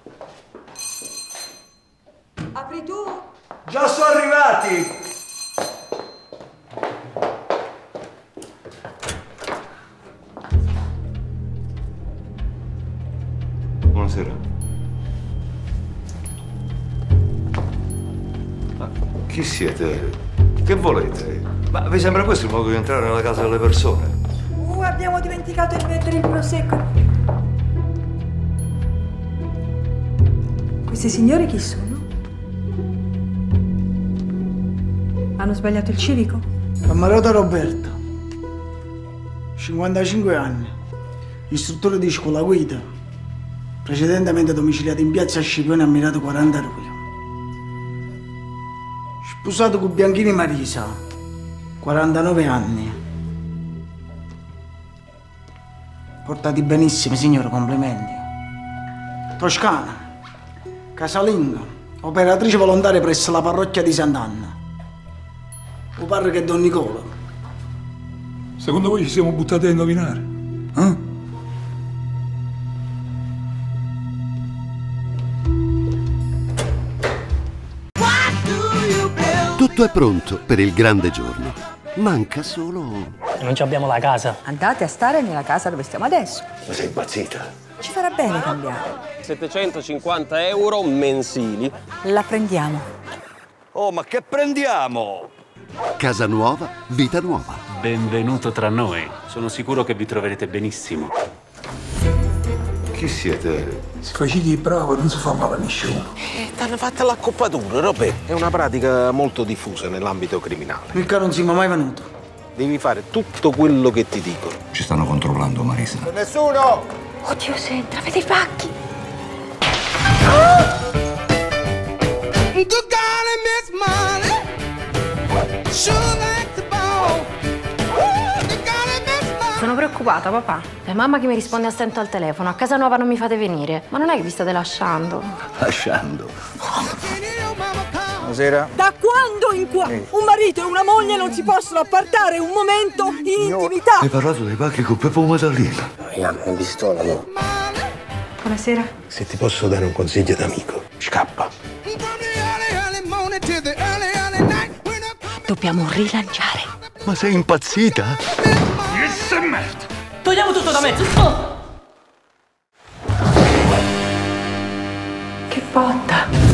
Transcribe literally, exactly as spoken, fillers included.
Apri tu? Già sono arrivati! Buonasera. Ma chi siete? Che volete? Ma vi sembra questo il modo di entrare nella casa delle persone? Uh, abbiamo dimenticato di mettere il prosecco. Questi signori chi sono? Hanno sbagliato il civico? Camarata Roberto, cinquantacinque anni, istruttore di scuola guida, precedentemente domiciliato in piazza Scipione, ammirato quaranta luglio. Sposato con Bianchini Marisa, quarantanove anni. Portati benissimo, signore, complimenti. Toscana, casalinga, operatrice volontaria presso la parrocchia di Sant'Anna. O parlo che è Don Nicola. Secondo voi ci siamo buttati a indovinare? Eh? Tutto è pronto per il grande giorno. Manca solo... Non ci abbiamo la casa. Andate a stare nella casa dove stiamo adesso. Ma sei impazzita? Ci farà bene cambiare. settecentocinquanta euro mensili. La prendiamo. Oh, ma che prendiamo? Casa nuova, vita nuova. Benvenuto tra noi. Sono sicuro che vi troverete benissimo. Chi siete? Si faciti bravo e non si fa male a nessuno. E t'hanno fatta l'accoppatura, Roberto. È una pratica molto diffusa nell'ambito criminale. Mica non siamo mai venuto. Devi fare tutto quello che ti dicono. Ci stanno controllando, Marisa. Nessuno! Oddio, senta, vede i pacchi. Sono preoccupata, papà. È mamma che mi risponde a stento al telefono. A casa nuova non mi fate venire. Ma non è che vi state lasciando? Lasciando. Buonasera. Da quando in qua un marito e una moglie non si possono appartare un momento in intimità? Hai parlato dei pacchi con Peppo Madallina. Ian, è pistola, no? Buonasera. Se ti posso dare un consiglio d'amico, scappa. Dobbiamo rilanciare. Ma sei impazzita? Togliamo tutto da mezzo. Oh. Che botta.